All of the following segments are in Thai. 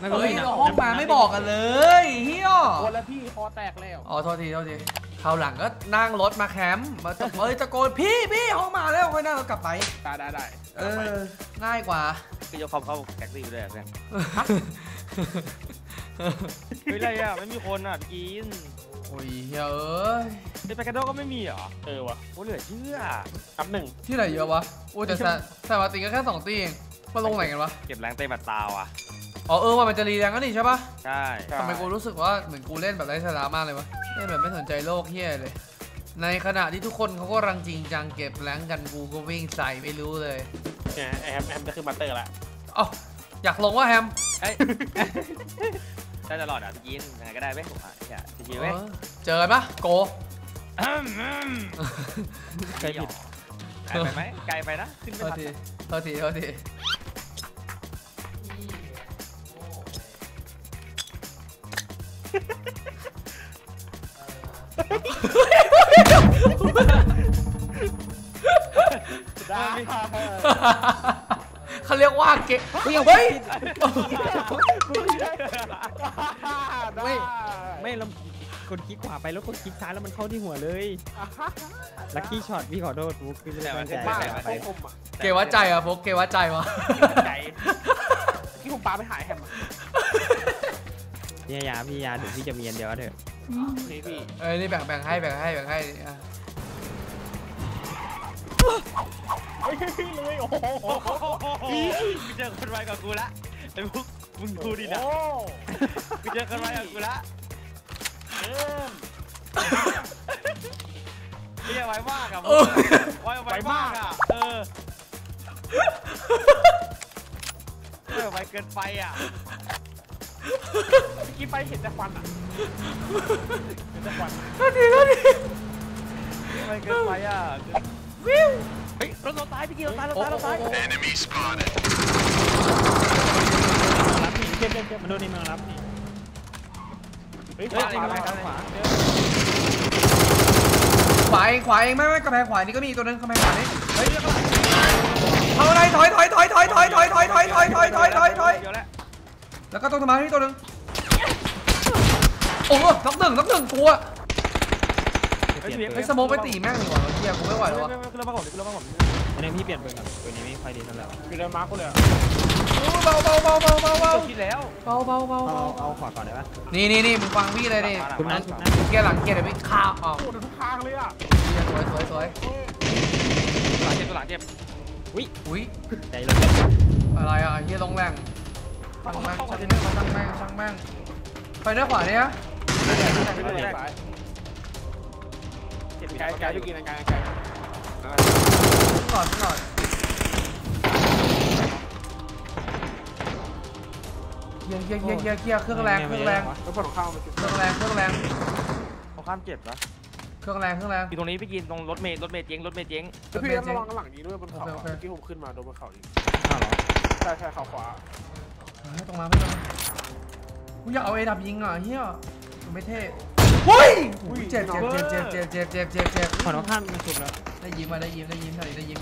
เฮ้ยห้องมาไม่บอกกันเลยเฮียคนละพี่คอแตกแล้วอ๋อโทษทีคราวหลังก็นั่งรถมาแคมป์มาตะโกนพี่ห้องมาแล้วค่อยนั่งรถกลับไปได้ง่ายกว่าคือยกคอมเข้าแท็กซี่ไปเลยเพื่อนไม่ไรอ่ะไม่มีคนอ่ะกินโอ้ยเอ้ยในแพคเกจก็ไม่มีเหรอวะโอ้เหลือเชื่ออัพหนึ่งที่ไหนเยอะวะโอ้แต่แต่ว่าตีก็แค่2ตีเองมาลงไหนกันวะเก็บแรงเต็มบัตรตาว่ะอ๋อว่ามันจะรีแรงก็นี่ใช่ปะใช่ทำไมกูรู้สึกว่าเหมือนกูเล่นแบบไร้สาระมากเลยวะเล่นแบบไม่สนใจโลกเฮียเลยในขณะที่ทุกคนเขาก็รังจริงจังเก็บแรงกันกูก็วิ่งใส่ไม่รู้เลยเนี่ยแฮมจะขึ้นมาเตอร์ละอ๋ออยากลงว่าแฮมได้ตลอดอ่ะกินยังไงก็ได้ไหมผมอ่ะอย่าชิวๆไหมเจอปะโกไกลผิดไกลไปไหมไกลไปนะขึ้นไปโทษทีเขาเรียกว่าเกะเฮ้ยไม่เรากดคลิกขวาไปแล้วกดคลิกซ้ายแล้วมันเข้าที่หัวเลยลัคกี้ช็อตพี่ขอโทษทุกคือแต่มันเกวัดใจอ่ะพวกเกวัดใจวะที่ผมปาไปหายแฮมพี่ยาเดี๋ยวพี่จะมีอันเดียวเถอะพี่นี่แบ่งให้เลยโอ้โหกูเจอคนไวกับกูละไอ้พวกมึงกูดินะกูเจอคนไวกับกูละนี่ไวมากอะไวมากอะไวเกินไปอ่ะกี่ไปเห็นแต่ควันอ่ะก็ดีไวเกินไปอ่ะวิวเฮ้ยเราตายพี่กินเราตาย Enemy spotted รับนี่เจ็บมันโดนในเมืองรับนี่ขวาเองไม่กระแพงขวานี่ก็มีตัวนึงกระแพงขวานี่เฮ้ยเอาอะไรถอยแล้วก็ต้องทำมาที่ตัวนึงโอ้น็อกหนึ่งกูอะไอ้สโมกไปตีแม่งดีกว่าเฮียกูไม่ไหวแล้ววะขึ้นแล้วมาก่อนอันนี้พี่เปลี่ยนปืนกับปืนนี้ไม่ค่อยดีเท่าไหร่คือเดินมาร์กกูเลยเบาคิดแล้วเอาขวาก่อนได้ปะนี่มึงฟังพี่เลยดิคุณนั้นเกียร์หลังเกียร์เดี๋ยวไม่ข้าวออกทุกทางเลยอ่ะสวยตัวหลังเจ็บอุ้ยใจเลยอะไรอ่ะเฮียลงแรงช่างแม่งไปเนื้อขวาเนี่ยไกลพี่กินไกลก่อนเกียร์เครื่องแรงแล้วพอเข้ามันเครื่องแรงเขาข้ามเจ็บนะเครื่องแรงอยู่ตรงนี้พี่กินตรงรถเมย์เจ๊งพี่ระวังหลังนี้ด้วยบนเขาที่ผมขึ้นมาโดนบนเขาอีกใช่เขาขวาตรงมากูอยากเอาเอดับยิงอ่ะเฮียไม่เท่เฮ้ยเจ็บขอน้องข้ามมันสุดแล้วได้ยิงเท่าไหร่ได้ยิง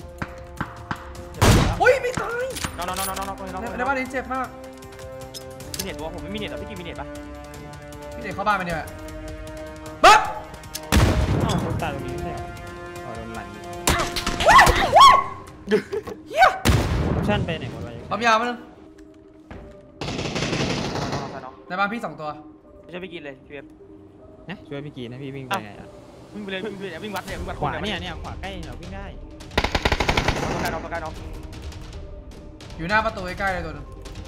เฮ้ยไม่ตายน้องในบ้านนี้เจ็บมากมีเน็ตวะผมไม่มีเน็ตอ่ะพี่กินมีเน็ตปะพี่เด็กเข้าบ้านไปเนี่ยปั๊บตายตรงนี้ไม่ใช่ขอโดนไหลเฮียชั่นไปไหนหมดไปความยาวมั้งในบ้านพี่2ตัวช่วยพี่กินเลยช่วยนะช่วยพี่กินนะพี่วิ่งไปไงอ่ะวิ่งไปเลยวิ่งวัดขวาเนี่ยขวาใกล้เราวิ่งได้ตัวใกล้น้องอยู่หน้าประตูใกล้เลยตัวนึง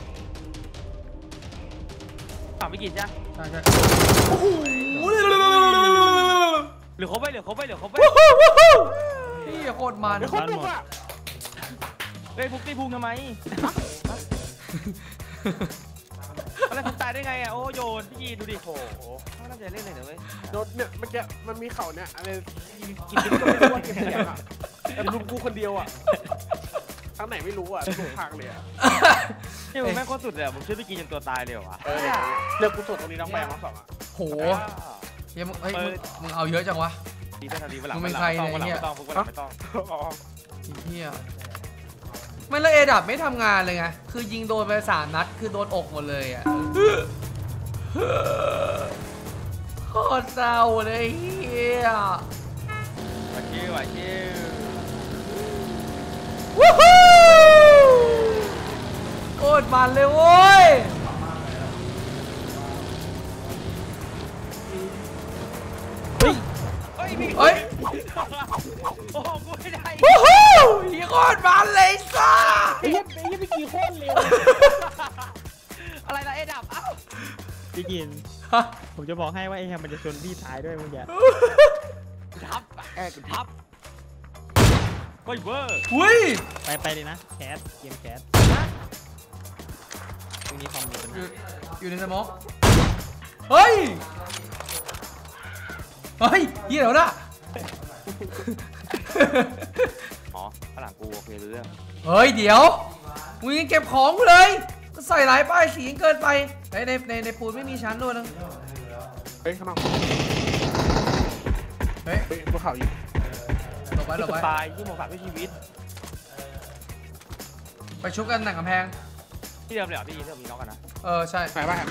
พี่กินใช่โอ้โหเหลือครบไปพี่โคตรมันเฮ้ยพุกตีพุงทำไมอะไรคุณตายได้ไงอ่ะโอ้โยนพี่กีดูดิโหน่าจะเล่นเลยเนอะเว้ยโดนเนี่ยเมื่อกี้มันมีเข่าเนี่ยอะไรกินก็ไม่รู้ว่ากินเสียงอ่ะแต่ลุงกูคนเดียวอ่ะทางไหนไม่รู้อ่ะทุกทางเลยอ่ะนี่มึงแม่งโคตรสุดเลยมึงช่วยพี่กีจนตัวตายเลยเหรอวะเลือกกูสดตรงนี้น้องแบงค์มา2อ่ะโหเฮ้ยมึงเอาเยอะจังวะดีไปทางดีไปหลังมึงเป็นใครเนี่ยไม่ต้องเฮียไม่แล้วเอดับไม่ทำงานเลยไงคือยิงโดนไป3 นัดคือโดนอกหมดเลยอ่ะโคตรเศร้าเลยเฮียไหวคิวไหวคิววู้ฮู้โคตรมันเลยโว้ยเฮ้ยเฮ้ยโอ้โหกูไม่ได้วู้ฮู้นี่โคตรมันเลยซ่าไอ้เหี้ยไม่กี่โคตรเร็วอะไรนะเอ็ดับเอ้าพี่กินผมจะบอกให้ว่าไอ้แฮมมันจะชนพี่ตายด้วยมึงอย่าทับกูทับเฮ้ยเวอร์อุ้ยไปเลยนะแคสเกมแคสตรงนี้คอมมีปัญหาอยู่ในสมองเฮ้ยเหี้ยเดี๋ยวนะอ๋อข้างหลังกูโอเครู้เรื่องเฮ้ยเดี๋ยวมึงยังเก็บของกูเลยใส่หลายป้ายสีเกินไปในปูนไม่มีชั้นด้วยนึงเฮ้ยข้างนอกเฮ้ยเฮ้ยบนเขาอยู่หลบไว้หลบไว้ตายที่หมดฝากด้วยชีวิตไปชุบกันหนังกำแพงที่เดิมเลยเหรอพี่ที่เดิมมีน้องกันนะใช่ไหนบ้าง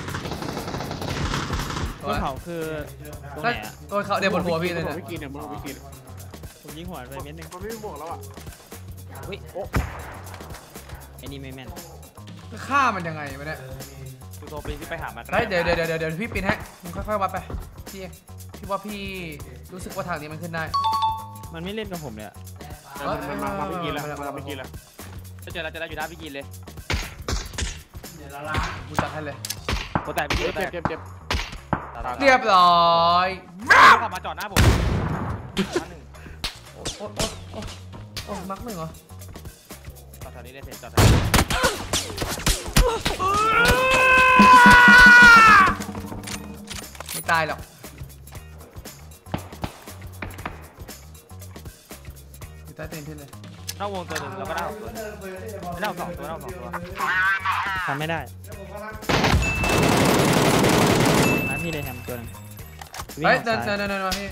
บนเขาคือตรงไหนอ่ะตัวเขาเดี๋ยวบนหัวพี่เลยมึนะงไม่กินเนี่ยมึงไม่กินผมยิงหัวไปเม็ดนึงมันไม่มีหมวกแล้วอ่ะเฮ้ยไอ้นี่ไม่แม่นฆ่ามันยังไงวะเนี่ยกูโทรไปที่ไปหามันเฮ้ยเดี๋ยวพี่ปินให้มึงค่อยๆวัดไปพี่ว่าพี่รู้สึกว่าทางนี้มันขึ้นได้มันไม่เล่นกับผมเลยอะมันไม่กินแล้วมันไม่กินแล้วจะเจอแล้วจะได้อยู่หน้าพี่กินเลยกูจัดให้เลยโคตรแต่พี่กินโคตรแต่เจ็บเรียบร้อยขับมาจอดหน้าผมหนึ่งโอ้มักหนึ่งเหรอจอดแถวนี้ได้เสร็จจอดแถวนี้ไม่ตายหรอกอยู่ใต้เตียงพี่เลยนอกวงตัวหนึ่งแล้วก็หน้า2 ตัวไม่ได้2 ตัวหน้า2 ตัวทำไม่ได้นะพี่เลยแฮมตัวนึงวิ่งเฮ้ยออกเดินซ้ายมาพี่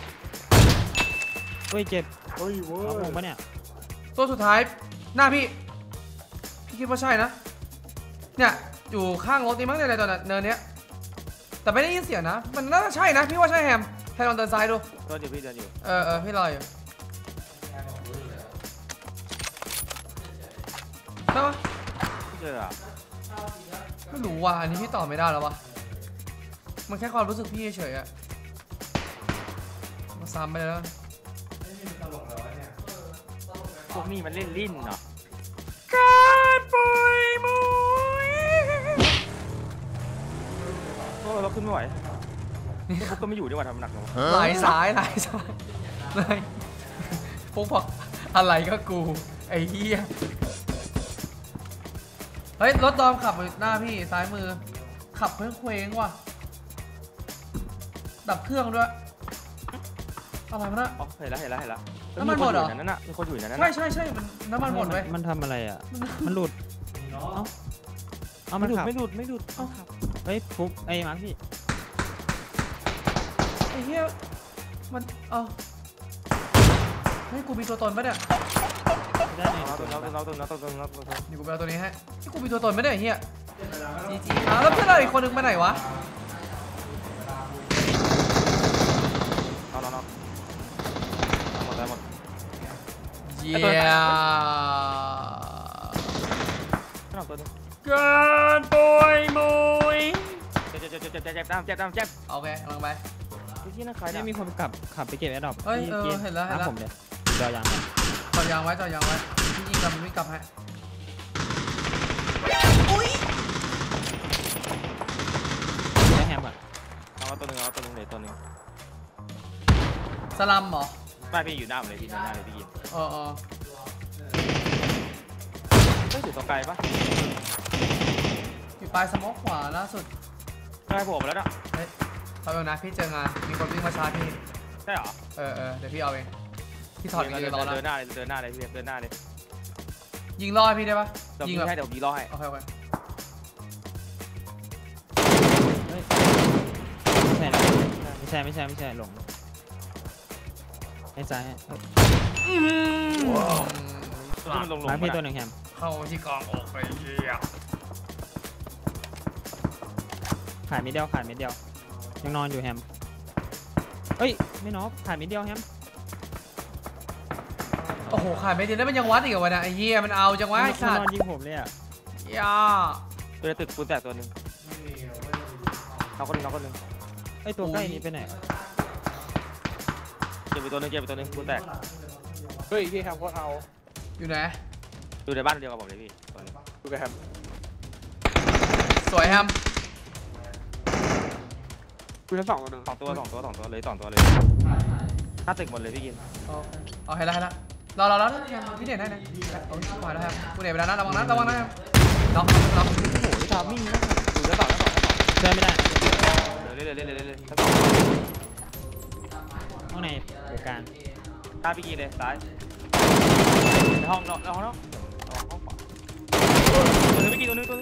เฮ้ยเจ็บเฮ้ยเว้เอายผมปะเนี่ยตัวสุดท้ายหน้าพี่คิดว่าใช่นะเนี่ยอยู่ข้างรถนี่มั้งในตอนเนินเนี้ยแต่ไม่ได้ยินเสียงนะมันน่าจะใช่นะพี่ว่าใช่แฮมให้ลองเดินซ้ายดูเดินอยู่พี่เดินอยู่พี่รออยู่ใช่ปะไม่เจออ่ะไม่รู้ว่ะอันนี้พี่ตอบไม่ได้แล้ววะมันแค่ความรู้สึกพี่เฉยๆอะมาซ้ำไปแล้วพวกนี้มันเล่นลิ้นเนาะการปล่อยมุยโอ้เราขึ้นไม่ไหวพวกก็ไม่อยู่ดีกว่าทำหนักเนาะหลายสายเลยพวกบอกอะไรก็กูไอ้เหี้ยเฮ้ยรถดอมขับหน้าพี่ซ้ายมือขับเพื่อเคว้งว่ะดับเครื่องด้วยอะไรมันนะอ๋อเห็นแล้วน้ำมันหมดเหรอนั่นน่ะมีคนอยู่ในนั้นใช่มันน้ำมันหมดไว้มันทำอะไรอ่ะมันหลุดเอามันขับไม่หลุดเอ้าเฮ้ยปุ๊บไอ้มาร์คพี่ไอ้เหี้ยมันเฮ้ยกูมีตัวตนปะเนี่ยได้เลยตัวเดี๋ยวกูไปเอาตัวนี้ให้ที่กูมีตัวตนไม่ได้ไอ้เหี้ยจีแล้วเพื่อนเราอีกคนนึงไปไหนวะน้องหมดเยี่ยน้องตัวนึงการปล่อยมุยเจ็บโอเคกำลังไปที่นั่นใครนี่เนี่ยมีคนขับไปเก็บแอร์ดรอปเฮ้ยที่เห็นแล้วผมเนี่ยจอยางจอดยางไว้พี่ยิงกลับมันไม่กลับให้ได้แฮมอ่ะเอาตัวนึงเลยตัวนึงสลัมเหรอไม่พี่อยู่หน้าผมเลยพี่หน้าเลยพี่กิน เฮ้ยอยู่ตรงไกลปะอยู่ปลายสมองขวาล่าสุดใช่ผมแล้วนะเฮ้ยตอนนะพี่เจองานมีคนวิ่งมาชาร์จพี่ใช่เหรอเดี๋ยวพี่เอาเองพี่ถอดเดิยิงนรอหแล้วน้าเลยเดินหน้าเลยพี่เดินหน้าเลยยิงรอพี่ได้ปะเดี๋ยวยิยิงงแบบให้เดี๋ยวยิงรอให้โอเคไม่ใช่หลงไอ้ซ้ายมันลงมาร์คพี่ตัวหนึ่งแฮมเข้าที่กองอกไปเหี้ยขาดมิดเดียวขาดมิดเดียวยังนอนอยู่แฮมเอ้ยไม่น็อกขาดมิดเดียวแฮมโอ้โหขาดไม่ดีแล้วมันยังวัดอีกเหรอวะเนี่ยไอ้เหี้ยมันเอาจังวะไอ้มันสัตนอนว์ยิงผมเลยอ่ะย่าตัวตึกกูแตกตัวหนึ่งเอาคนหนึ่งเอาคนหนึ่งไอ้ตัวใกล้นี้ไปไหนเจ็บไปตัวหนึ่งเจ็บไปตัวหนึ่งกูแตกเฮ้ยพี่แฮมโคตรเอาอยู่ไหนอยู่ในบ้านเดียวกับผมเลยพี่ตัวหนึ่งดูกับแฮมสวยแฮมดูทั้งสองตัวหนึ่งสองตัวเลยถ้าตึกหมดเลยพี่กินเอาให้ละเราพี่เด่นได้นะโอ้ยปล่อยแล้วแฮมกูเด่นไปแล้วนะระวังนะแฮมน็อกโอ้โหทำมิ่งนะดูแล้วต่อเดินไม่ได้นะเรื่อยห้องในเดียวกันตาพี่กินเลยซ้ายในห้องเนาะห้องขวาตัวนึงพี่กินตัวนึงห้อง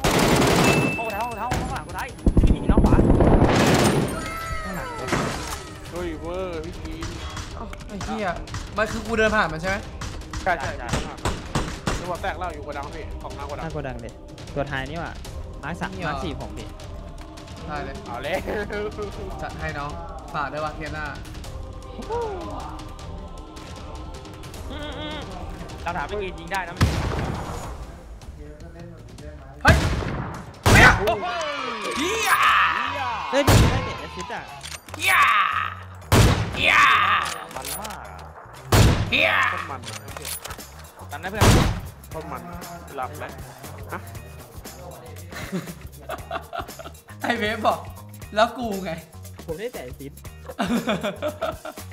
ขวากูได้พี่กินน้องขวาข้างหลังเลยเฮ้ยเวอร์พี่กีนไอ้เหี้ยมันคือกูเดินผ่านมันใช่ไหมใช่ตัวแตกเล่าอยู่กระดังพี่ของหน้ากระหดัน้าง โกดังเลยตัวท้ายนี่ว่ะมาร์ค 3มาร์ค 4ผมดิได้เลยเอาเลยจัดให้น้องฝากด้วยวะเกมหน้าหลักฐานพี่กินยิงได้นะเฮ้ยไม่อะเหี้ยได้ดิได้เด็ดแอสซิสต์อ่ะเหี้ยมันมากเหี้ยต้นมันกันได้เพื่อนต้นมันหลับแล้วฮะไอเวฟบอกแล้วกูไงผมได้แต่แอสซิสต์